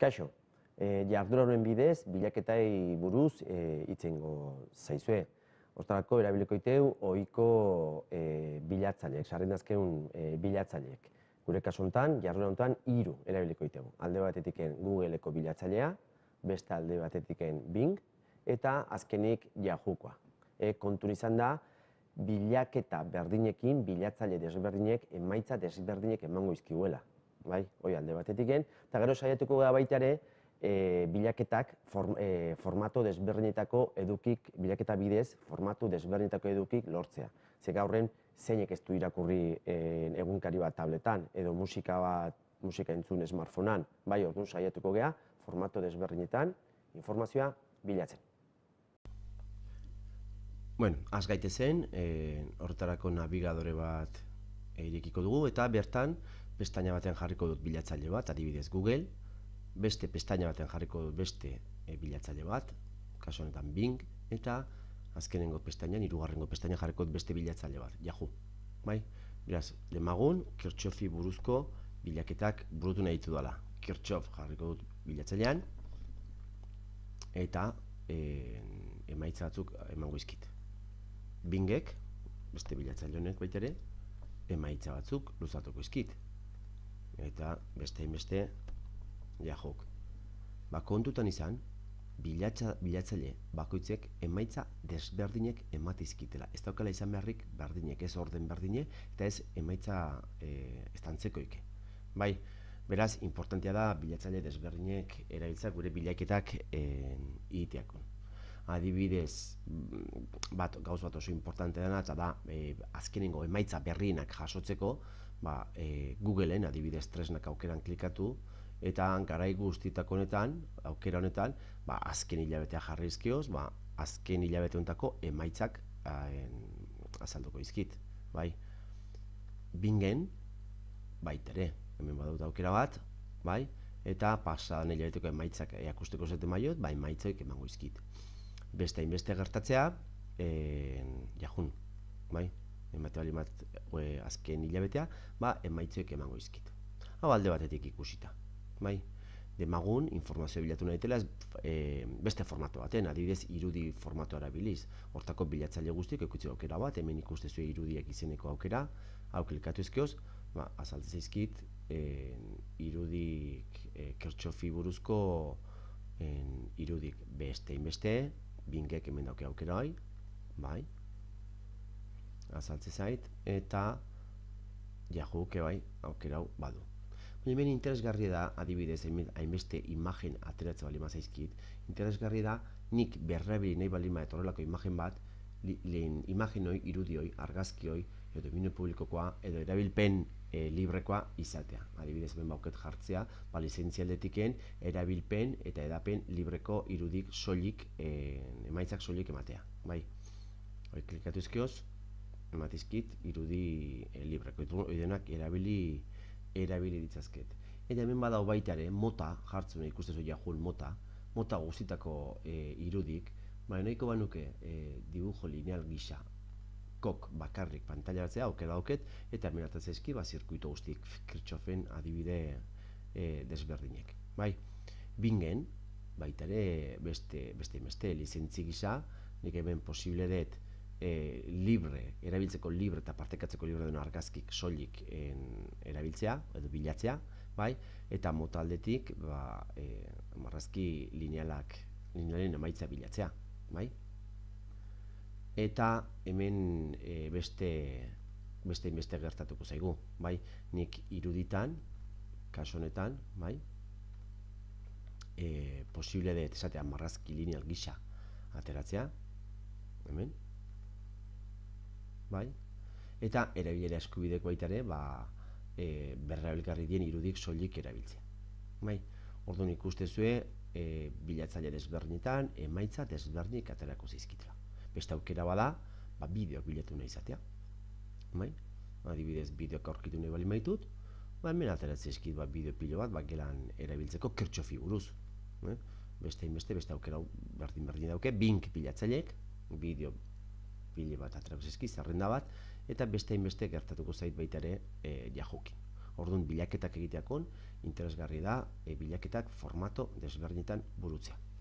Kaixo, jarduera honen bidez, bilaketai buruz hitz egingo zaizue. Hortarako erabiliko iteu ohiko bilatzaileek, sarrendazkeun bilatzaileek. Gure kasu honetan, jarduera honetan 3 erabiliko iteu. Alde batetiken Googleeko bilatzailea, beste alde batetiken Bing, eta azkenik Yahookoa. Kontun izan da, bilaketa berdinekin, bilatzaile desberdinek, emaitza desberdinek emango izkiguela. Bai, hoi alde batetiken, eta gero saiatuko gara baita ere, bilaketak formato desberdinetako edukik, bilaketa bidez, formatu desberdinetako edukik lortzea. Ze gaurren, zeinek ez du irakurri egunkari bat tabletan, edo musika entzun smartphonean, bai, orduan saiatuko gara, formato desberdinetan, informazioa bilatzen. Bueno, az gaitezen, horretarako nabigadore bat irekiko dugu, eta bertan, pestaina batean jarriko dut bilatzaile bat, adibidez Google, beste pestaina batean jarriko dut beste bilatzaile bat, kasu honetan Bing, eta azkenengo pestainan, 3. pestainan jarriko dut beste bilatzaile bat, Yahoo. Bai? Beraz, demagun, Kirchhoffi buruzko bilaketak burutu nahi ditu dela. Kirchhoff jarriko dut bilatzailean, eta emaitza batzuk emango izkit. Bingek, beste bilatzaile honek baita ere, emaitza batzuk luzatuko izkit. Eta beste Yahook. Kontutan izan, bilatzaile bakoitzek emaitza desberdinek ematizkitela. Ez daukala izan beharrik berdinek, ez orden berdine, eta ez emaitza estantzekoik. Bai, beraz, importantea da bilatzaile desberdinek erabiltzak gure bilaketak egiteakon. Adibidez, gauz bat oso importante dena, eta da, azkenengo emaitza berrienak jasotzeko, Googleen adibidez tresnak aukeran klikatu, eta garai guztietako honetan, aukera honetan, azken hilabetea jarri izkioz, azken hilabete honetako emaitzak azalduko izkit. Bingen, baitere, hemen badut aukera bat, eta pasadan hilabeteko emaitzak eakusteko zete maiot, emaitzoik emango izkit. Beste hainbeste gertatzea, Yahoo, emate bali bat azken hilabetea, emaitzoik emango izkit. Hau alde batetik ikusita. Demagun, informazio bilatu nahi dela beste formato baten, adibidez irudi formatoa erabiliz. Hortako bilatzaile guztiek ekutze aukera bat, hemen ikustezu irudiek izeneko aukera, hau klikatu ezkioz, azaltzen zaizkit irudik Kirchhoffi buruzko irudik beste inbeste, Bingek hemen dauke aukera hoi, azaltzen zait, eta Yahooke aukera hau badu. Hemen interesgarria da, adibidez, hainbeste imagen ateratzen bali mazaizkit, interesgarria da, nik berrabili nahi bali maet horrelako imagen bat, lehen imagen hoi, irudi hoi, argazki hoi, edo domino publikokoa, edo erabilpen librekoa izatea. Adibidez, hemen bauket jartzea, lizentzialdetiken erabilpen eta edapen libreko irudik soilik, emaitzak soilik ematea. Hoi klikatu izkioz, ematizkit irudi libreko. Hoi denak erabili ditzazket. Eta hemen badau baita ere, mota, jartzen ikustezu Yahoo mota guztitako irudik, nahiko banuke dibujo lineal gisa, kok bakarrik pantailatzea, aukera dauket, eta hemen atatzezki, zirkuito guztik Kirchhoffen adibide desberdinek. Bingen, baita ere, beste lizentzi gisa, nik hemen posible dut libre, erabiltzeko libre eta partekatzeko libre duen argazkik soilik erabiltzea, edo bilatzea, eta mota aldetik marrazki linealen emaitza bilatzea. Eta hemen beste gertatuko zaigu, nik iruditan, kasu honetan, posible dut esatea marrazki lineal gisa ateratzea, hemen, eta erabilera eskubideko baita ere berrabilgarri dien irudik soilik erabiltzea. Orduan ikustezue bilatzaile desberdinetan emaitza desberdinik aterako zizkitela. Beste aukera bada, bideoak bilatu nahi izatea. Adibidez, bideoak aurkitu nahi bali maitut, hemen ateratzen zizkit bideo pilo bat, gelan erabiltzeko Kirchhoffi buruz. Beste aukera berdin dauke, Bing bilatzaileek, bideo pile bat aterako zizki, zerrenda bat, eta beste gertatuko zait baita ere Yahookin. Orduan bilaketak egiteakon interesgarri da bilaketak formato desberdinetan burutzea.